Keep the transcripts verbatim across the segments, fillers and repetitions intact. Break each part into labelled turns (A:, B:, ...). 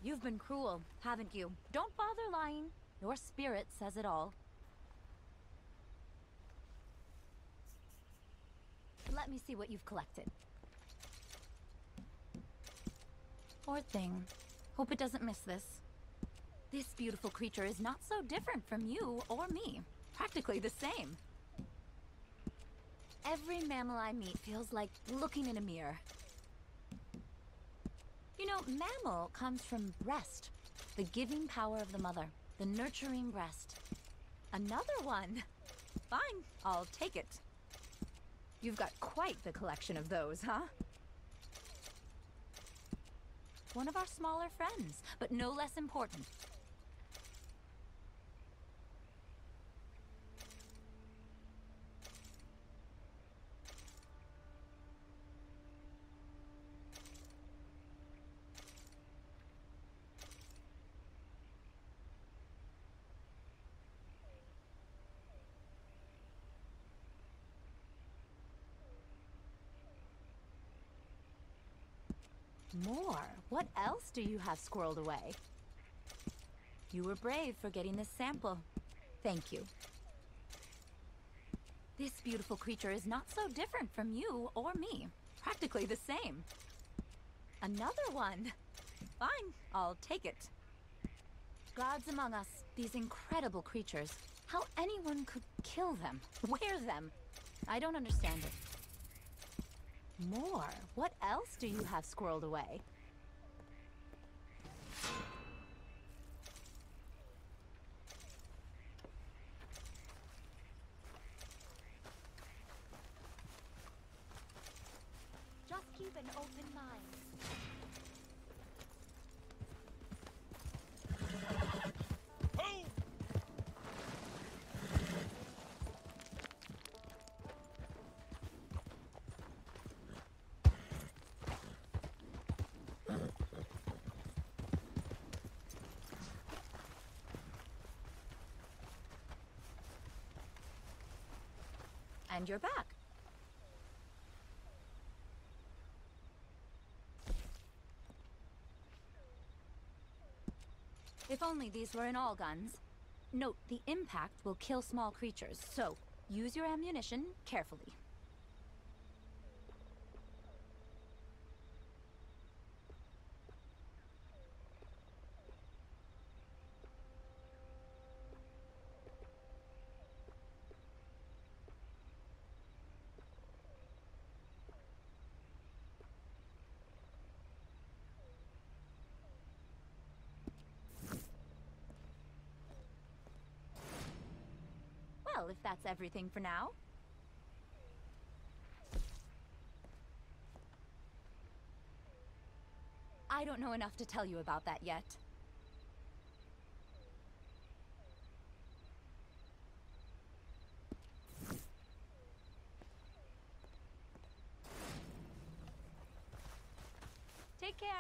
A: You've been cruel, haven't you? Don't bother lying. Your spirit says it all. Let me see what you've collected. Poor thing. Hope it doesn't miss this. This beautiful creature is not so different from you or me. Practically the same. Every mammal I meet feels like looking in a mirror. You know, mammal comes from breast. The giving power of the mother. The nurturing breast. Another one. Fine, I'll take it. You've got quite the collection of those, huh? One of our smaller friends, but no less important. More? What else do you have squirreled away? You were brave for getting this sample. Thank you. This beautiful creature is not so different from you or me. Practically the same. Another one. Fine, I'll take it. Gods among us, these incredible creatures. How anyone could kill them, wear them. I don't understand it. More? What else do you have squirreled away? Just keep an open mind. And you're back. If only these were in all guns. Note, the impact will kill small creatures, so use your ammunition carefully. Well, if that's everything for now. I don't know enough to tell you about that yet. Take care.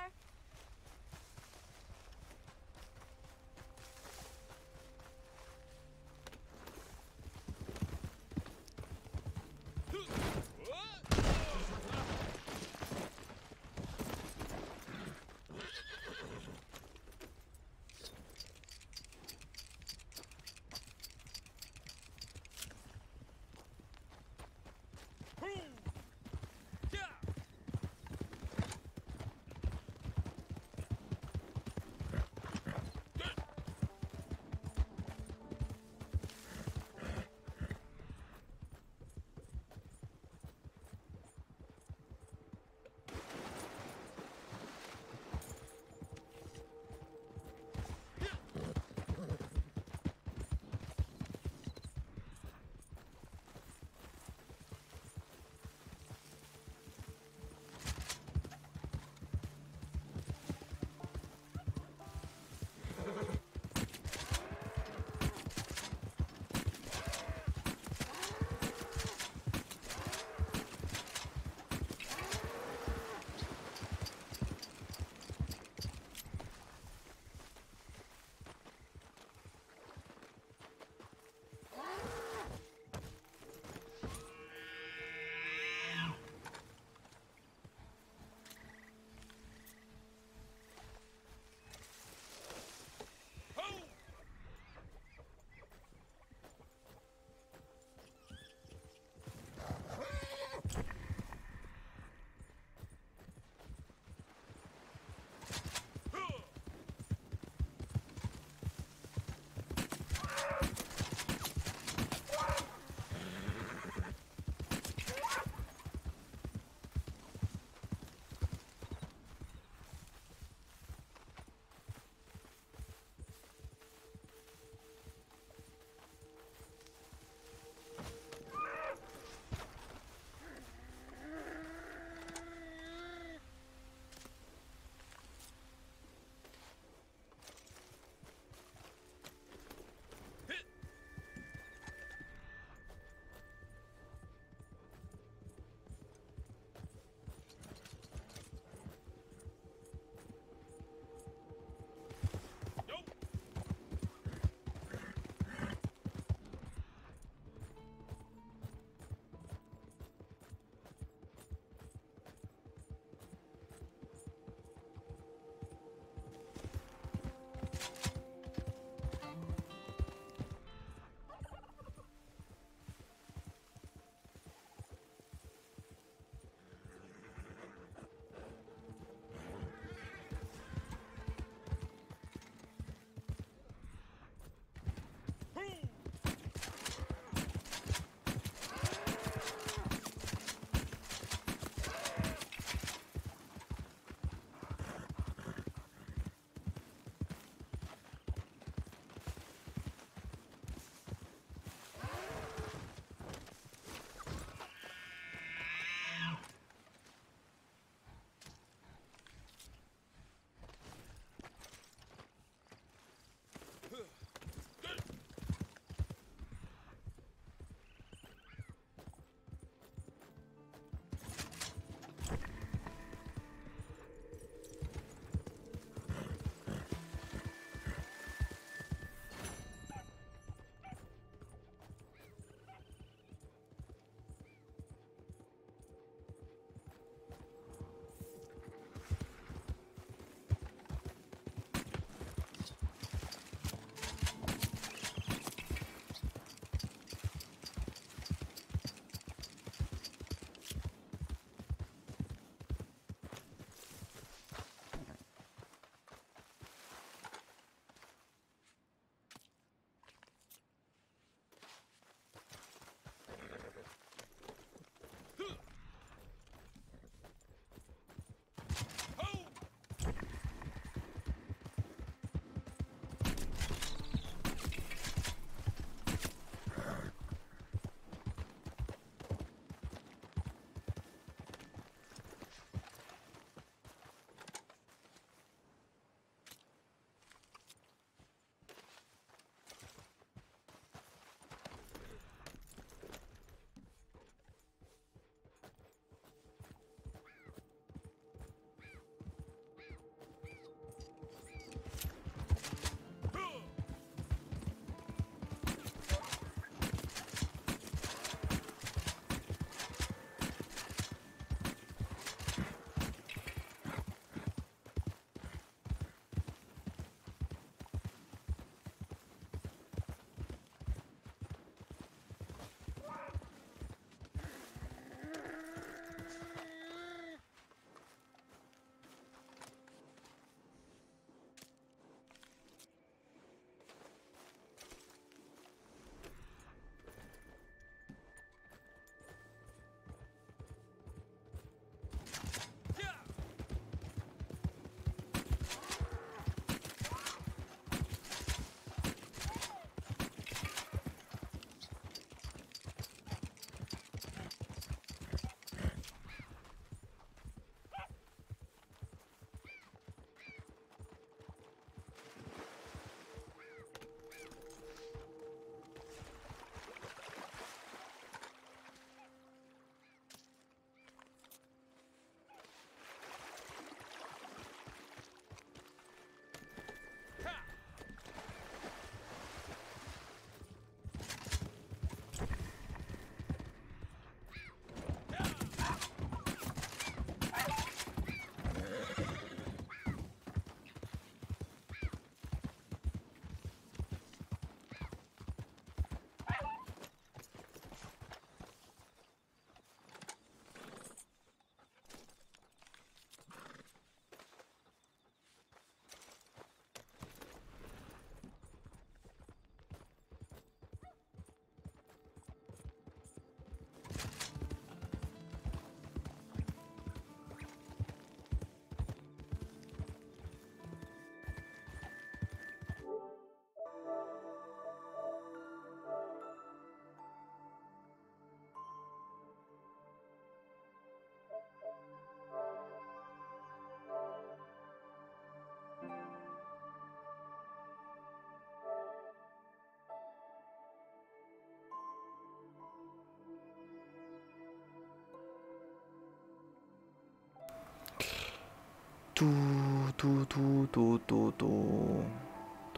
B: Tú, tú, tú, tú, tú, tú, tú.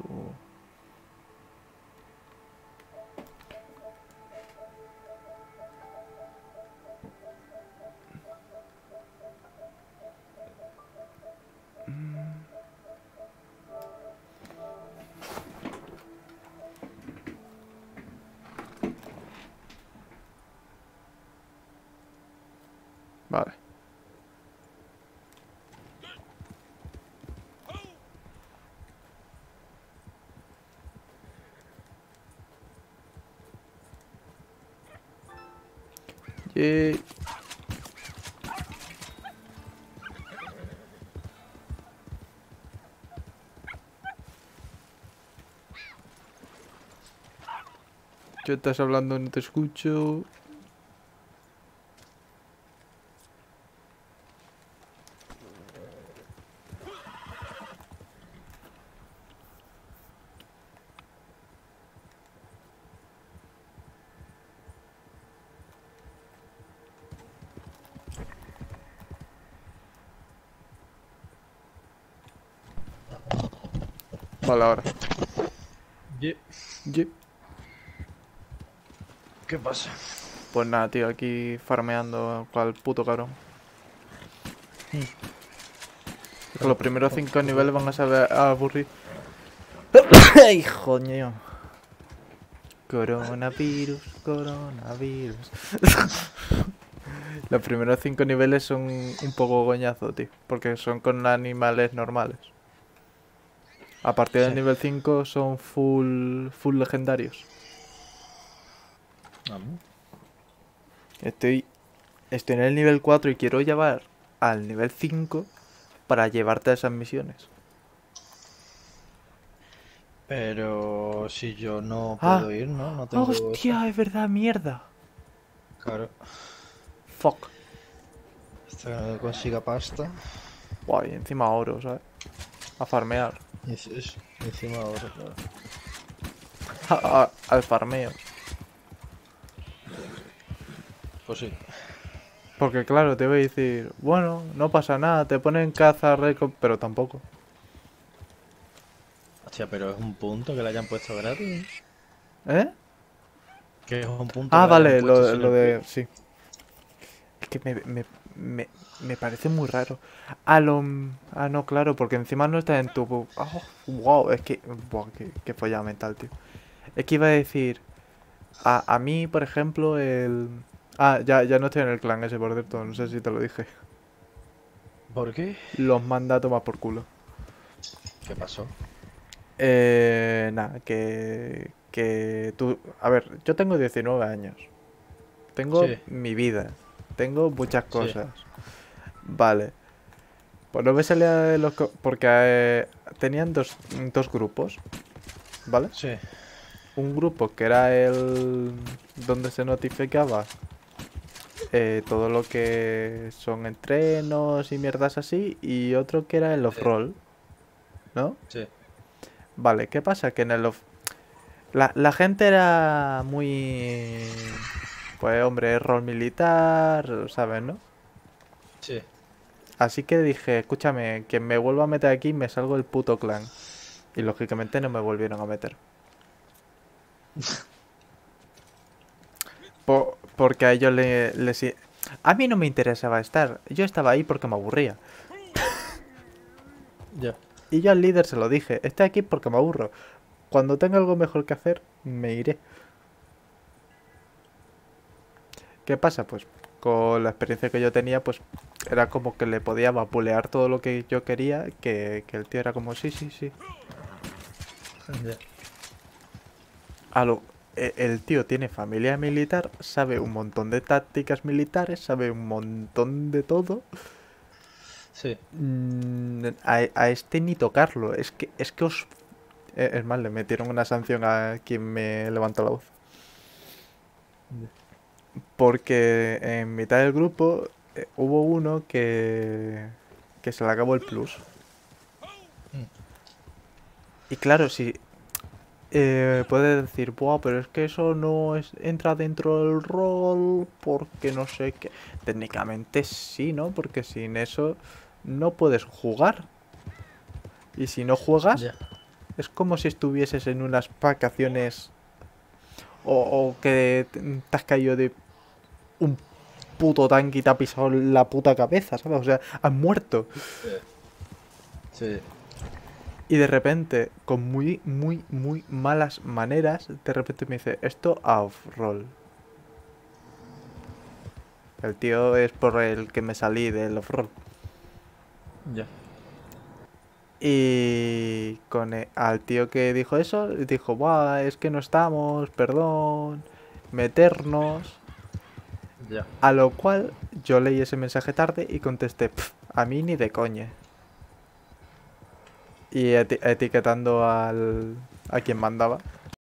B: Vale. Yay. ¿Qué estás hablando? No te escucho. Vale, ahora.
C: Ye-
B: Yep.
C: ¿Qué pasa?
B: Pues nada, tío, aquí farmeando cual puto cabrón. Es que los primeros cinco niveles van a saber a aburrir. ¡Ay, coño! Coronavirus, coronavirus. Los primeros cinco niveles son un poco goñazo, tío. Porque son con animales normales. A partir del
C: Sí.
B: nivel cinco son full, full legendarios.
C: Vamos.
B: Estoy, estoy en el nivel cuatro y quiero llevar al nivel cinco para llevarte a esas misiones.
C: Pero si yo no
B: ¡Ah!
C: puedo ir, ¿no? No tengo eso.
B: ¡Hostia! Es verdad, mierda.
C: Claro.
B: Fuck.
C: Hasta que no consiga pasta.
B: Guay, encima oro, ¿sabes? A farmear.
C: Y es- es- encima ahora, claro.
B: A- a- al farmeo.
C: Pues sí.
B: Porque claro, te voy a decir, bueno, no pasa nada, te ponen caza récord, pero tampoco.
C: Hostia, pero es un punto que le hayan puesto gratis.
B: ¿Eh?
C: Que es un punto
B: Ah,
C: que le
B: vale,
C: hayan puesto
B: lo,
C: sin
B: lo
C: el
B: de...
C: pi-
B: sí. Es que me, me, me, me parece muy raro. A lo... Ah, no, claro, porque encima no está en tu... Oh, wow, es que... Wow, qué, qué follada mental, tío. Es que iba a decir... A, a mí, por ejemplo, el... Ah, ya, ya no estoy en el clan ese, por cierto, no sé si te lo dije.
C: ¿Por qué?
B: Los manda a tomar por culo.
C: ¿Qué pasó?
B: Eh... Nada, que... Que tú... A ver, yo tengo diecinueve años. Tengo
C: Sí.
B: mi vida. Tengo muchas
C: Sí.
B: cosas. Vale. Pues no me salía de los... co- Porque eh, tenían dos, dos grupos. ¿Vale?
C: Sí.
B: Un grupo que era el... Donde se notificaba eh, todo lo que son entrenos y mierdas así. Y otro que era el off-roll. ¿No?
C: Sí.
B: Vale, ¿qué pasa? Que en el off... La, la gente era muy... Pues hombre, rol militar, ¿sabes, no?
C: Sí.
B: Así que dije, escúchame, que me vuelva a meter aquí me salgo del puto clan. Y lógicamente no me volvieron a meter. Po- porque a ellos le- les... i- A mí no me interesaba estar. Yo estaba ahí porque me aburría.
C: Ya.
B: Y yo al líder se lo dije, estoy aquí porque me aburro. Cuando tenga algo mejor que hacer, me iré. ¿Qué pasa? Pues con la experiencia que yo tenía, pues era como que le podía vapulear todo lo que yo quería, que, que el tío era como, sí, sí, sí.
C: Ya.
B: A lo, e- el tío tiene familia militar, sabe un montón de tácticas militares, sabe un montón de todo.
C: Sí.
B: Mm, a, a este ni tocarlo. Es que, es que os... eh, Es más, le metieron una sanción a quien me levantó la voz.
C: Ya.
B: Porque en mitad del grupo eh, hubo uno que, que se le acabó el plus.
C: Mm.
B: Y claro, si eh, puede decir, buah, pero es que eso no es, entra dentro del rol, porque no sé qué. Técnicamente sí, ¿no? Porque sin eso no puedes jugar. Y si no juegas,
C: Ya.
B: es como si estuvieses en unas vacaciones o, o que te te has caído de un puto tanque y te ha pisado la puta cabeza, ¿sabes? O sea, has muerto.
C: Sí.
B: Y de repente, con muy, muy, muy malas maneras, de repente me dice, esto off-roll. El tío es por el que me salí del off-roll.
C: Ya.
B: Y con e- al tío que dijo eso, dijo, buah, es que no estamos, perdón, meternos.
C: Ya.
B: A lo cual yo leí ese mensaje tarde y contesté, "Pf, a mí ni de coña. Y eti- etiquetando al, a quien mandaba.